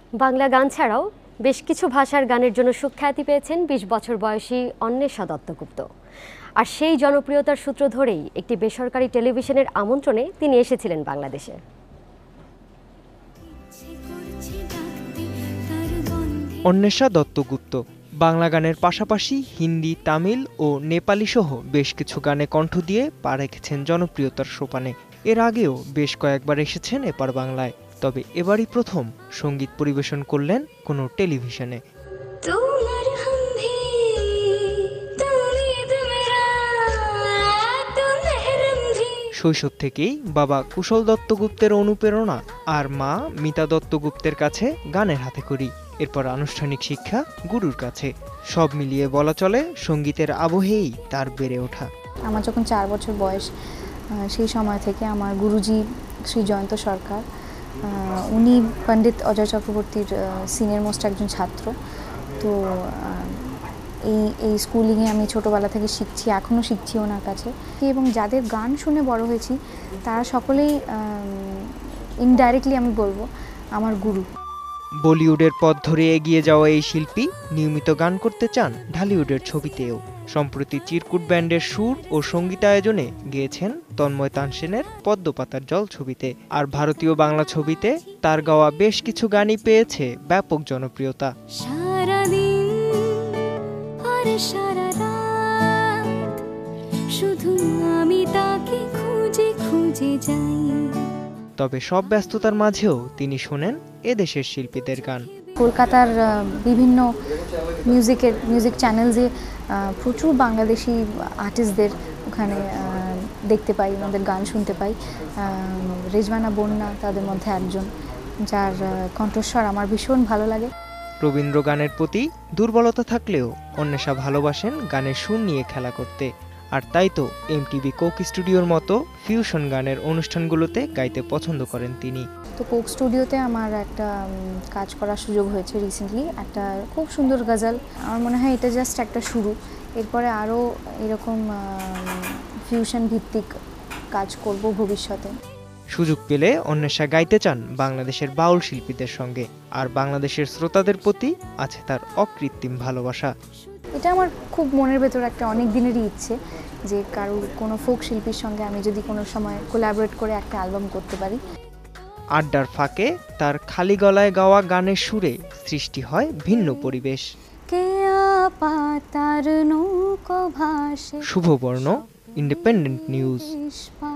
বাংলা গান ছাড়াও বেশ কিছু ভাষার গানের জন্য সুখ্যাতি পেয়েছেন ২০ বছর বয়সী অন্বেষা দত্তগুপ্ত। আর সেই জনপ্রিয়তার সূত্র ধরেই একটি বেসরকারি টেলিভিশনের আমন্ত্রণে তিনি এসেছিলেন বাংলাদেশে। অন্বেষা দত্তগুপ্ত বাংলা গানের পাশাপাশি হিন্দি, তামিল ও নেপালি সহ বেশ কিছু গানে কণ্ঠ দিয়ে পা রেখেছেন জনপ্রিয়তার সোপানে। এর আগেও বেশ কয়েকবার এসেছেন এপার বাংলায়, তবে এবারই প্রথম সঙ্গীত পরিবেশন করলেন কোনো টেলিভিশনে। শৈশব থেকেই বাবা কুশল দত্তগুপ্তের অনুপ্রেরণা আর মা মিতা দত্তগুপ্তের কাছে গানের হাতেখড়ি, এরপর আনুষ্ঠানিক শিক্ষা গুরুর কাছে। সব মিলিয়ে বলা চলে সঙ্গীতের আবহেই তার বেড়ে ওঠা। আমার যখন 4 বছর বয়স, সেই সময় থেকে আমার গুরুজি শ্রী জয়ন্ত সরকার, উনি পণ্ডিত অজয় চক্রবর্তীর সিনিয়র মোস্ট একজন ছাত্র। তো এই স্কুলিংয়ে আমি ছোটোবেলা থেকে শিখছি, এখনও শিখছি ওনার কাছে। এবং যাদের গান শুনে বড় হয়েছি তারা সকলেই ইনডাইরেক্টলি আমি বলবো আমার গুরু। বলিউডের পথ ধরে এগিয়ে যাওয়া এই শিল্পী নিয়মিত গান করতে চান ঢালিউডের ছবিতেও। সম্প্রতি চিরকুট ব্যান্ডের সুর ও সঙ্গীতায়োজনে গেয়েছেন তন্ময় তানসেনের পদ্মপাতার জল ছবিতে। আর ভারতীয় বাংলা ছবিতে তার গাওয়া বেশ কিছু গানই পেয়েছে ব্যাপক জনপ্রিয়তা। শুধু আমি তাকে খুঁজে খুঁজে যাই। তবে সব ব্যস্ততার মাঝেও তিনি শোনেন এদেশের শিল্পীদের গান। কলকাতার বিভিন্ন মিউজিক চ্যানেলসে প্রচুর বাংলাদেশি আর্টিস্টদের ওখানে দেখতে পাই, ওনাদের গান শুনতে পাই। রেজওয়ানা বন্যা তাদের মধ্যে একজন, যার কণ্ঠস্বর আমার ভীষণ ভালো লাগে। রবীন্দ্র গানের প্রতি দুর্বলতা থাকলেও অন্বেষা ভালোবাসেন গানের সুর নিয়ে খেলা করতে। আর তাই তো এমটিভি কোক স্টুডিওর মতো ফিউশন গানের অনুষ্ঠানগুলোতে গাইতে পছন্দ করেন তিনি। তো কোক স্টুডিওতে আমার একটা কাজ করার সুযোগ হয়েছে রিসেন্টলি, একটা খুব সুন্দর গজল। আমার মনে হয় এটা জাস্ট একটা শুরু, এরপরে আরও এরকম ফিউশন ভিত্তিক কাজ করব ভবিষ্যতে। সুযোগ পেলে অন্বেষা গাইতে চান বাংলাদেশের বাউল শিল্পীদের সঙ্গে, আর বাংলাদেশের শ্রোতাদের প্রতি আছে তার অকৃত্রিম ভালোবাসা। এটা আমার খুব মনের ভেতর একটা অনেক দিনেরই ইচ্ছে যে কারোর কোনো ফোক শিল্পীর সঙ্গে আমি যদি কোনো সময় কোলাবোরেট করে একটা অ্যালবাম করতে পারি। আড্ডার ফাঁকে তার খালি গলায় গাওয়া গানের সুরে সৃষ্টি হয় ভিন্ন পরিবেশ। Shubhabarna, independent news.